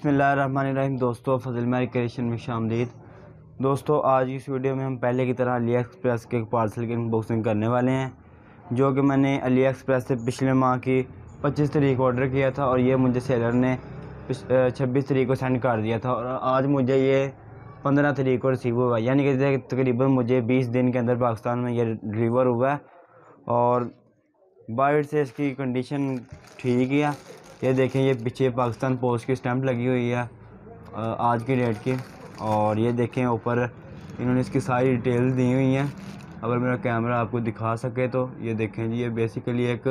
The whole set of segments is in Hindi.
बिस्मिल्लाहिर्रहमानिर्रहीम। दोस्तों, फजल मारी क्रिएशन में शामदीद। दोस्तों, आज इस वीडियो में हम पहले की तरह अली एक्सप्रेस के पार्सल की अनबॉक्सिंग करने वाले हैं, जो कि मैंने अली एक्सप्रेस से पिछले माह की 25 तारीख को ऑर्डर किया था और ये मुझे सेलर ने 26 तारीख को सेंड कर दिया था और आज मुझे ये 15 तारीख को रिसीव हुआ, यानी कि तकरीबन मुझे 20 दिन के अंदर पाकिस्तान में ये डिलीवर हुआ है। और बाइट से इसकी कंडीशन ठीक है। ये देखें, ये पीछे पाकिस्तान पोस्ट की स्टैंप लगी हुई है आज की डेट की। और ये देखें, ऊपर इन्होंने इसकी सारी डिटेल्स दी हुई हैं। अगर मेरा कैमरा आपको दिखा सके तो ये देखें जी, ये बेसिकली एक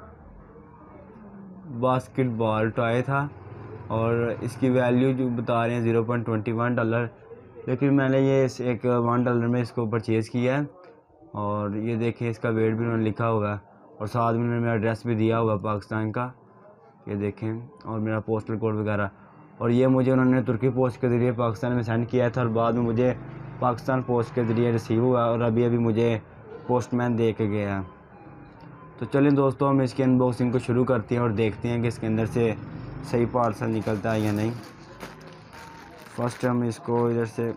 बास्केटबॉल टॉय था और इसकी वैल्यू जो बता रहे हैं $0.21, लेकिन मैंने ये एक $1 में इसको परचेज़ किया है। और ये देखें, इसका वेट भी उन्होंने लिखा हुआ है और साथ में उन्होंने मेरा एड्रेस भी दिया हुआ पाकिस्तान का, ये देखें, और मेरा पोस्टल कोड वगैरह। और ये मुझे उन्होंने तुर्की पोस्ट के ज़रिए पाकिस्तान में सेंड किया था और बाद में मुझे पाकिस्तान पोस्ट के ज़रिए रिसीव हुआ और अभी मुझे पोस्टमैन दे के गया। तो चलें दोस्तों, हम इसकी अनबॉक्सिंग को शुरू करते हैं और देखते हैं कि इसके अंदर से सही पार्सल निकलता है या नहीं। फर्स्ट हम इसको इधर से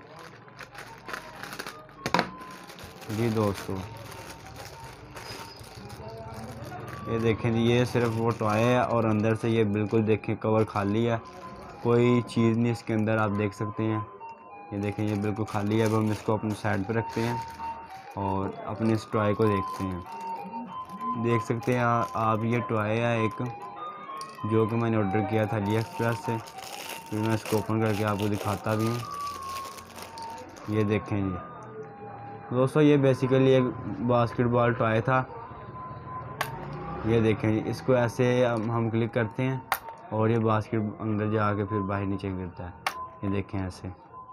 जी दोस्तों, ये देखें जी, ये सिर्फ वो टॉय है और अंदर से ये बिल्कुल देखें कवर खाली है, कोई चीज़ नहीं इसके अंदर, आप देख सकते हैं। ये देखें, ये बिल्कुल खाली है। अब हम इसको अपनी साइड पे रखते हैं और अपने इस टॉय को देखते हैं। देख सकते हैं आप, ये टॉय है एक, जो कि मैंने ऑर्डर किया था अली एक्सप्रेस से। फिर मैं इसको ओपन करके आपको दिखाता भी हूँ। ये देखें जी दोस्तों, ये बेसिकली एक बास्केटबॉल टॉय था। ये देखें, इसको ऐसे हम क्लिक करते हैं और ये बास्केट अंदर जाके फिर बाहर नीचे गिरता है। ये देखें ऐसे।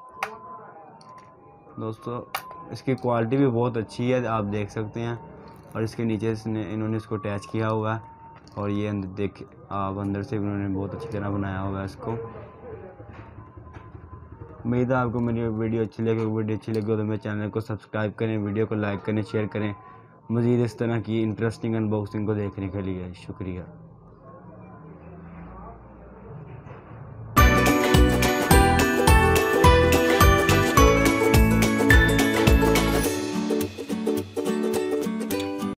दोस्तों, इसकी क्वालिटी भी बहुत अच्छी है, आप देख सकते हैं। और इसके नीचे इन्होंने इसको अटैच किया हुआ है और ये अंदर देख आप, अंदर से इन्होंने बहुत अच्छी तरह बनाया हुआ है इसको। उम्मीद है आपको मेरी वीडियो अच्छी लगी तो मेरे चैनल को सब्सक्राइब करें, वीडियो को लाइक करें, शेयर करें। मज़ीद इस तरह की इंटरेस्टिंग अनबॉक्सिंग को देखने के लिए शुक्रिया।